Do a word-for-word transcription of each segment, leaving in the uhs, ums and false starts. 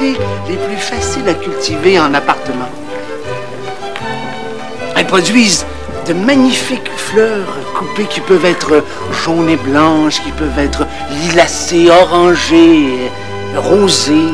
variétés les plus faciles à cultiver en appartement. Elles produisent de magnifiques fleurs coupées qui peuvent être jaunes et blanches, qui peuvent être lilacées, orangées, rosées.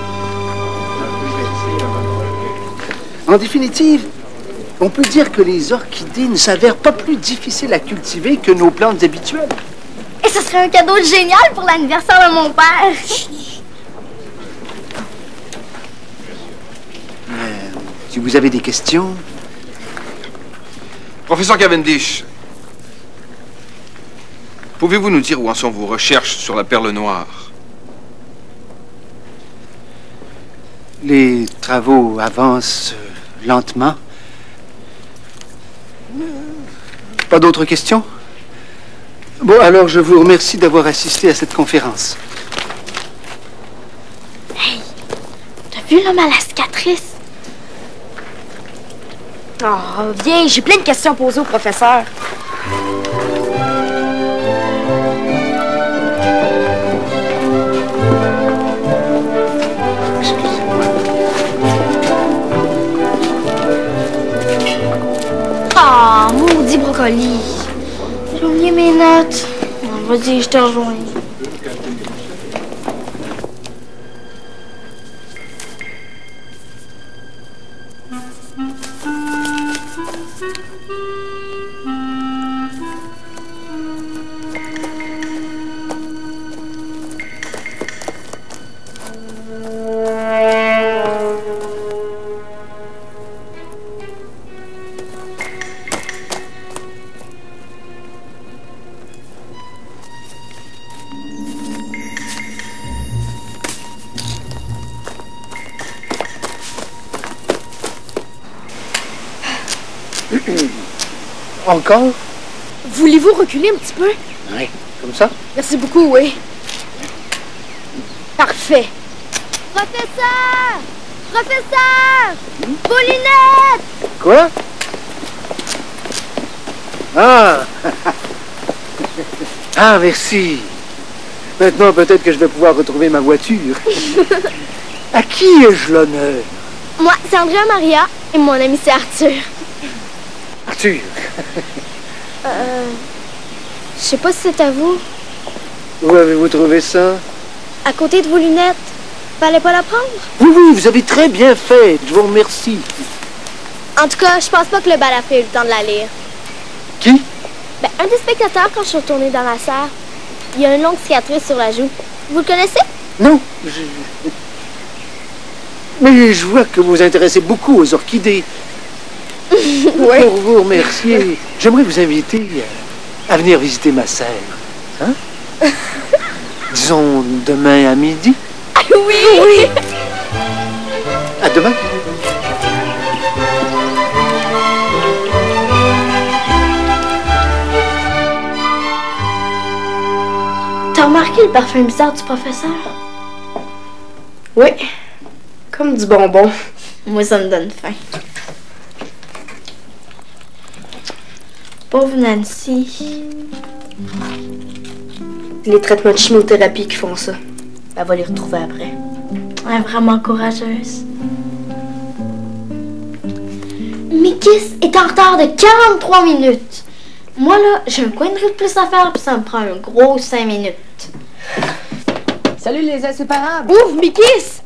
En définitive, on peut dire que les orchidées ne s'avèrent pas plus difficiles à cultiver que nos plantes habituelles. Et ce serait un cadeau génial pour l'anniversaire de mon père. Euh, si vous avez des questions... Professeur Cavendish, pouvez-vous nous dire où en sont vos recherches sur la perle noire? Les travaux avancent euh, lentement. Pas d'autres questions? Bon, alors je vous remercie d'avoir assisté à cette conférence. Hey, t'as vu l'homme à la cicatrice? Oh, viens, j'ai plein de questions à poser au professeur. Excusez-moi. Ah, oh, maudit brocoli. J'ai oublié mes notes. Oh, vas-y, je te rejoins. Encore? Voulez-vous reculer un petit peu? Oui, comme ça? Merci beaucoup, oui. Parfait. Professeur! Professeur! Paulinette! Quoi? Ah! Ah, merci. Maintenant, peut-être que je vais pouvoir retrouver ma voiture. À qui ai-je l'honneur? Moi, c'est Andrea Maria et mon ami, c'est Arthur. Arthur. Euh... Je sais pas si c'est à vous. Où avez-vous trouvé ça? À côté de vos lunettes. Fallait pas la prendre? Oui, oui, vous avez très bien fait. Je vous remercie. En tout cas, je pense pas que le balafré ait eu le temps de la lire. Qui? Ben, un des spectateurs, quand je suis retournée dans la salle, il y a une longue cicatrice sur la joue. Vous le connaissez? Non. Je... Mais je vois que vous vous intéressez beaucoup aux orchidées. Oui. Pour vous remercier, j'aimerais vous inviter à venir visiter ma serre. Hein? Disons demain à midi. Ah oui! Oui! À demain. T'as remarqué le parfum bizarre du professeur? Oui. Comme du bonbon. Moi, ça me donne faim. Pauvre Nancy. Les traitements de chimiothérapie qui font ça. Elle va les retrouver après. Elle est vraiment courageuse. Mikis est en retard de quarante-trois minutes. Moi, là, j'ai un coin de rue de plus à faire, puis ça me prend un gros cinq minutes. Salut les inséparables! Ouvre, Mikis!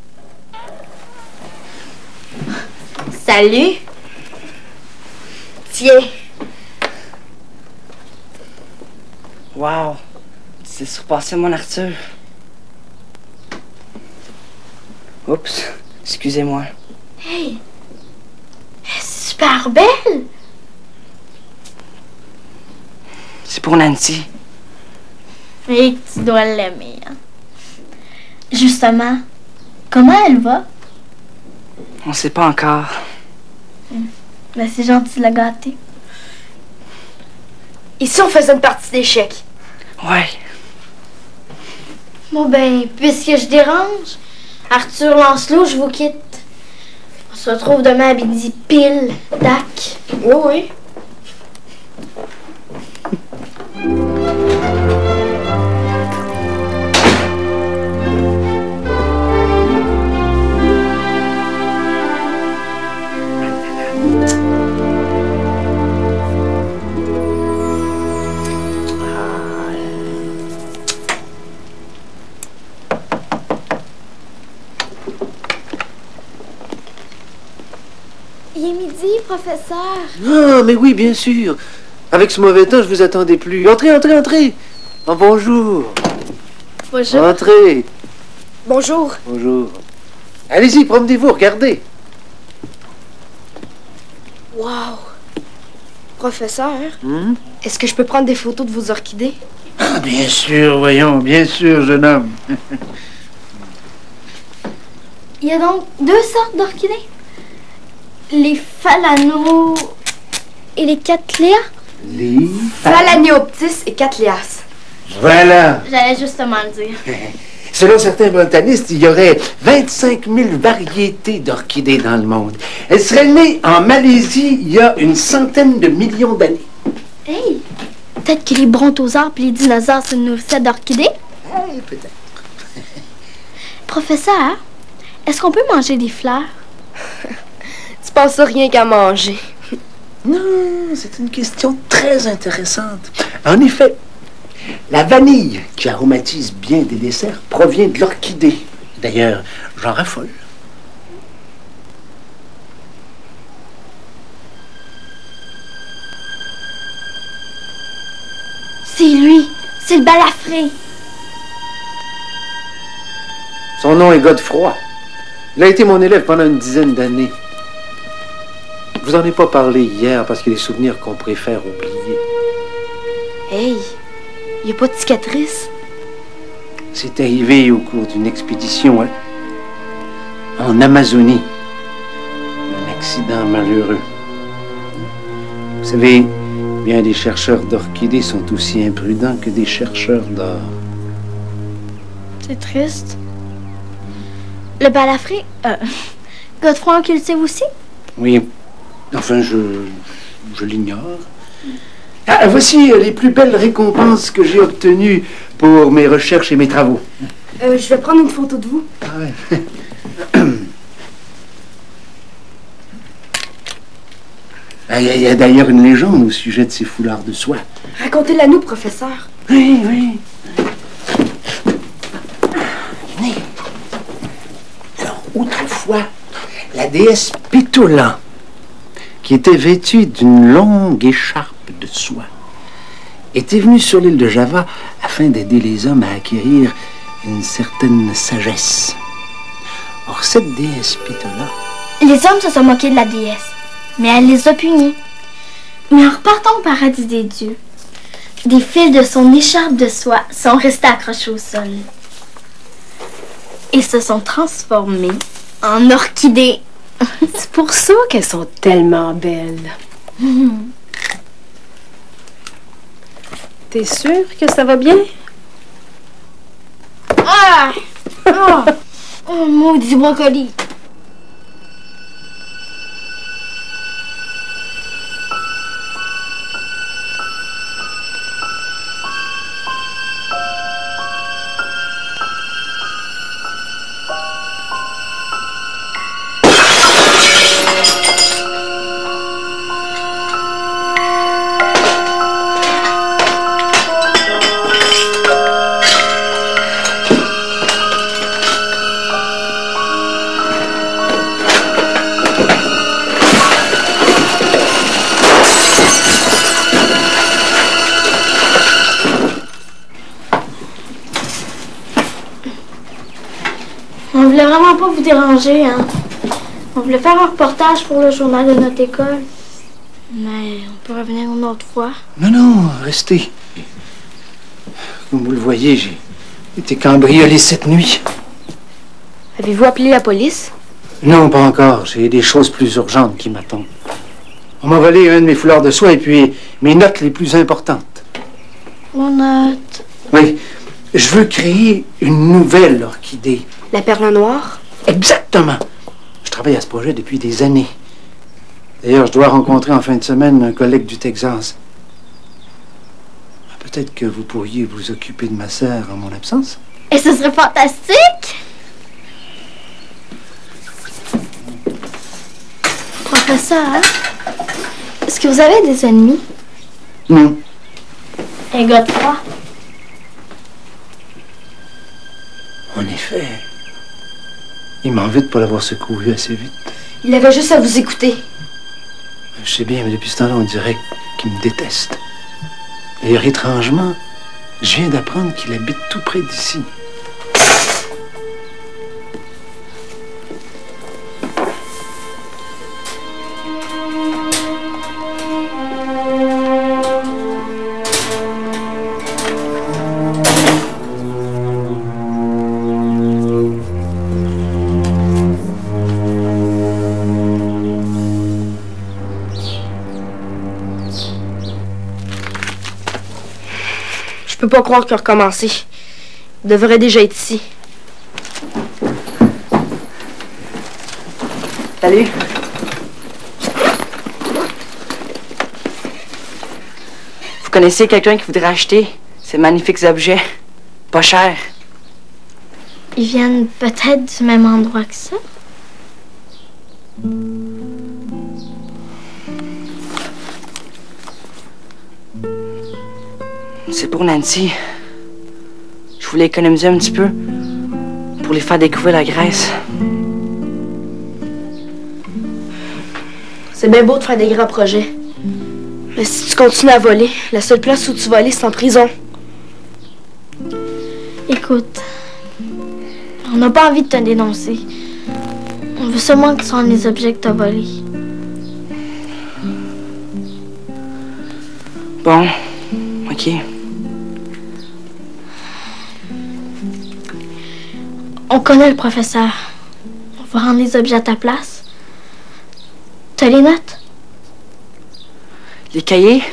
Salut! Tiens. Wow! C'est surpassé mon Arthur. Oups, excusez-moi. Hey! Elle est super belle! C'est pour Nancy. Et tu dois l'aimer, hein? Justement, comment elle va? On sait pas encore. Ben, c'est gentil de la gâter. Et si on faisait une partie d'échecs? Ouais. Bon ben, puisque je dérange, Arthur Lancelot, je vous quitte. On se retrouve demain à midi pile, tac. Oui, oui. Il est midi, professeur. Ah, mais oui, bien sûr. Avec ce mauvais temps, je vous attendais plus. Entrez, entrez, entrez. Oh, bonjour. Bonjour. Entrez. Bonjour. Bonjour. Allez-y, promenez-vous, regardez. Wow. Professeur, Hmm? est-ce que je peux prendre des photos de vos orchidées? Ah, bien sûr, voyons, bien sûr, jeune homme. Il y a donc deux sortes d'orchidées. Les phalano et les cattléas. Les... Phalaneoptis et Cattleas. Voilà. J'allais justement le dire. Selon certains botanistes, il y aurait vingt-cinq mille variétés d'orchidées dans le monde. Elles seraient nées en Malaisie il y a une centaine de millions d'années. Hey! Peut-être que les brontosaures et les dinosaures se nourrissaient d'orchidées? Hey, peut-être. Professeur, est-ce qu'on peut manger des fleurs? Tu penses rien qu'à manger. Non, c'est une question très intéressante. En effet, la vanille qui aromatise bien des desserts provient de l'orchidée. D'ailleurs, j'en raffole. C'est lui, c'est le balafré. Son nom est Godefroy. Il a été mon élève pendant une dizaine d'années. Je vous en ai pas parlé hier parce qu'il y a des souvenirs qu'on préfère oublier. Hey, il n'y a pas de cicatrice. C'est arrivé au cours d'une expédition hein, en Amazonie. Un accident malheureux. Vous savez, bien des chercheurs d'orchidées sont aussi imprudents que des chercheurs d'or. C'est triste. Le balafré, euh, Godefroy en cultive aussi? Oui, enfin, je, je l'ignore. Ah, voici les plus belles récompenses que j'ai obtenues pour mes recherches et mes travaux. Euh, je vais prendre une photo de vous. Ah ouais. Ah, il y a, il y a d'ailleurs une légende au sujet de ces foulards de soie. Racontez-la nous, professeur. Oui, oui. Venez. Alors, autrefois, la déesse Pétolan, qui était vêtue d'une longue écharpe de soie, était venue sur l'île de Java afin d'aider les hommes à acquérir une certaine sagesse. Or, cette déesse Pétolan... Les hommes se sont moqués de la déesse, mais elle les a punis. Mais en repartant au paradis des dieux, des fils de son écharpe de soie sont restés accrochés au sol et se sont transformés en orchidées. C'est pour ça qu'elles sont tellement belles. T'es sûre que ça va bien? Ah! Oh! Oh, maudit brocoli! On voulait vraiment pas vous déranger, hein. On voulait faire un reportage pour le journal de notre école. Mais on peut revenir une autre fois. Non, non, restez. Comme vous le voyez, j'ai été cambriolé cette nuit. Avez-vous appelé la police? Non, pas encore. J'ai des choses plus urgentes qui m'attendent. On m'a volé un de mes foulards de soie et puis mes notes les plus importantes. Mon note. Oui, je veux créer une nouvelle orchidée. La perle noire? Exactement. Je travaille à ce projet depuis des années. D'ailleurs, je dois rencontrer en fin de semaine un collègue du Texas. Peut-être que vous pourriez vous occuper de ma sœur en mon absence. Et ce serait fantastique! Professeur, est-ce que vous avez des ennemis? Non. Un gars de froid. En effet. Il m'en veut de ne pas l'avoir secouru assez vite. Il avait juste à vous écouter. Je sais bien, mais depuis ce temps-là, on dirait qu'il me déteste. D'ailleurs, étrangement, je viens d'apprendre qu'il habite tout près d'ici. Je peux pas croire qu'il a recommencé. Il devrait déjà être ici. Salut. Vous connaissez quelqu'un qui voudrait acheter ces magnifiques objets? Pas cher. Ils viennent peut-être du même endroit que ça. C'est pour Nancy. Je voulais économiser un petit peu pour les faire découvrir la Grèce. C'est bien beau de faire des grands projets. Mais si tu continues à voler, la seule place où tu vas aller, c'est en prison. Écoute, on n'a pas envie de te dénoncer. On veut seulement que ce soit les objets que t'as volés. Bon, ok. On connaît le professeur. On va rendre les objets à ta place. T'as les notes? Les cahiers?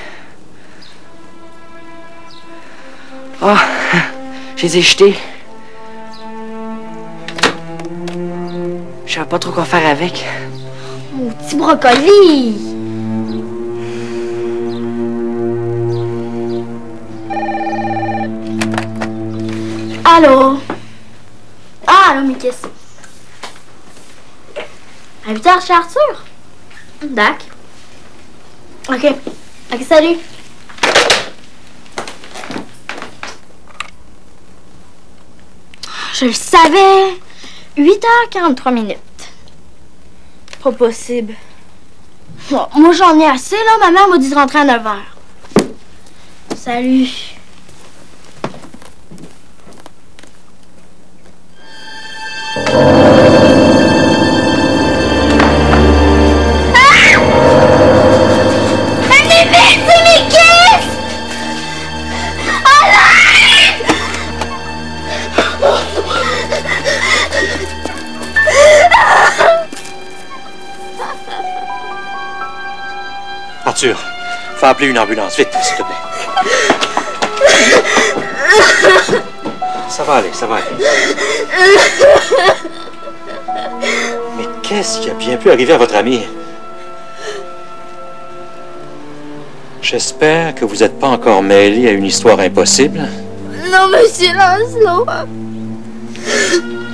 Ah, oh, je les ai jetés. Je savais pas trop quoi faire avec. Mon petit brocoli! Allô? Ah, allô, Mikis. À huit heures chez Arthur? D'accord. Ok. Ok, salut. Je le savais. huit heures quarante-trois minutes. Pas possible. Bon, moi, j'en ai assez, là. Ma mère m'a dit de rentrer à neuf heures. Salut. Arthur, faut appeler une ambulance, vite, s'il te plaît. Ça va aller, ça va aller. Mais qu'est-ce qui a bien pu arriver à votre ami? J'espère que vous n'êtes pas encore mêlé à une histoire impossible. Non, monsieur Lancelot.